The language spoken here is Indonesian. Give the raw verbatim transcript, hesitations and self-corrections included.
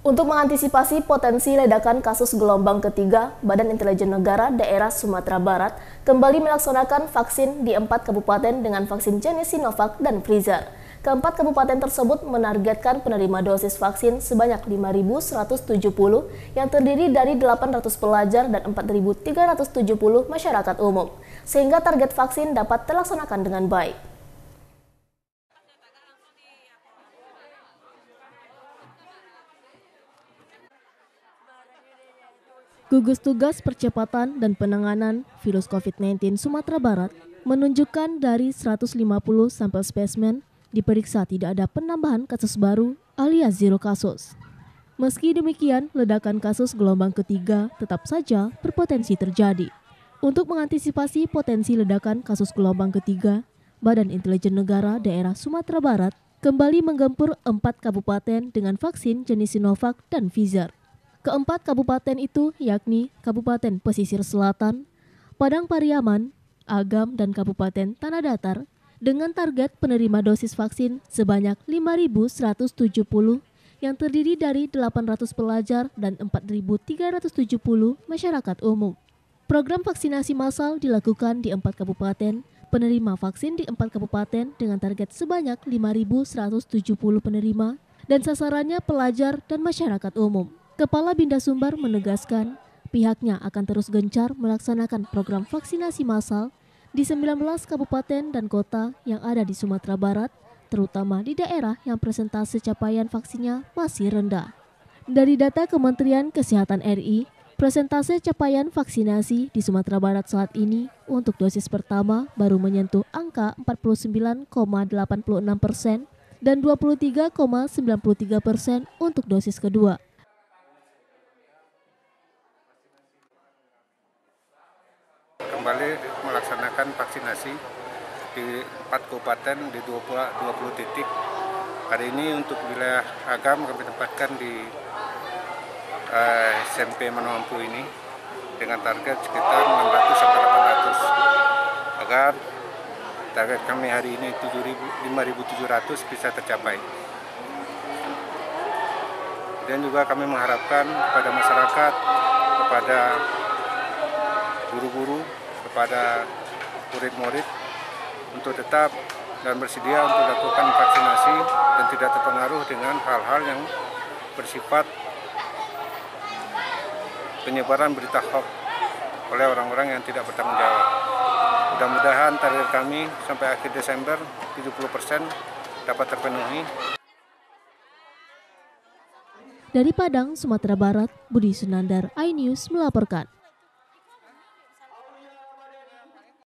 Untuk mengantisipasi potensi ledakan kasus gelombang ketiga, Badan Intelijen Negara Daerah Sumatera Barat kembali melaksanakan vaksin di empat kabupaten dengan vaksin jenis Sinovac dan Pfizer. Keempat kabupaten tersebut menargetkan penerima dosis vaksin sebanyak lima ribu seratus tujuh puluh yang terdiri dari delapan ratus pelajar dan empat ribu tiga ratus tujuh puluh masyarakat umum, sehingga target vaksin dapat terlaksanakan dengan baik. Gugus Tugas Percepatan dan Penanganan Virus COVID sembilan belas Sumatera Barat menunjukkan dari seratus lima puluh sampel spesimen diperiksa tidak ada penambahan kasus baru alias zero kasus. Meski demikian, ledakan kasus gelombang ketiga tetap saja berpotensi terjadi. Untuk mengantisipasi potensi ledakan kasus gelombang ketiga, Badan Intelijen Negara Daerah Sumatera Barat kembali menggempur empat kabupaten dengan vaksin jenis Sinovac dan Pfizer. Keempat kabupaten itu yakni Kabupaten Pesisir Selatan, Padang Pariaman, Agam, dan Kabupaten Tanah Datar dengan target penerima dosis vaksin sebanyak lima ribu seratus tujuh puluh yang terdiri dari delapan ratus pelajar dan empat ribu tiga ratus tujuh puluh masyarakat umum. Program vaksinasi massal dilakukan di empat kabupaten, penerima vaksin di empat kabupaten dengan target sebanyak lima ribu seratus tujuh puluh penerima dan sasarannya pelajar dan masyarakat umum. Kepala Binda Sumbar menegaskan pihaknya akan terus gencar melaksanakan program vaksinasi massal di sembilan belas kabupaten dan kota yang ada di Sumatera Barat, terutama di daerah yang persentase capaian vaksinnya masih rendah. Dari data Kementerian Kesehatan R I, persentase capaian vaksinasi di Sumatera Barat saat ini untuk dosis pertama baru menyentuh angka empat puluh sembilan koma delapan puluh enam persen dan dua puluh tiga koma sembilan puluh tiga persen untuk dosis kedua. Kembali melaksanakan vaksinasi di empat kabupaten di dua puluh titik. Hari ini untuk wilayah Agam kami tempatkan di uh, S M P Manumampu ini dengan target sekitar enam ratus sampai delapan ratus agar target kami hari ini lima ribu tujuh ratus bisa tercapai. Dan juga kami mengharapkan kepada masyarakat, kepada guru-guru, kepada murid-murid untuk tetap dan bersedia untuk melakukan vaksinasi dan tidak terpengaruh dengan hal-hal yang bersifat penyebaran berita hoax oleh orang-orang yang tidak bertanggung jawab. Mudah-mudahan target kami sampai akhir Desember tujuh puluh persen dapat terpenuhi. Dari Padang, Sumatera Barat, Budi Sunandar, iNews melaporkan.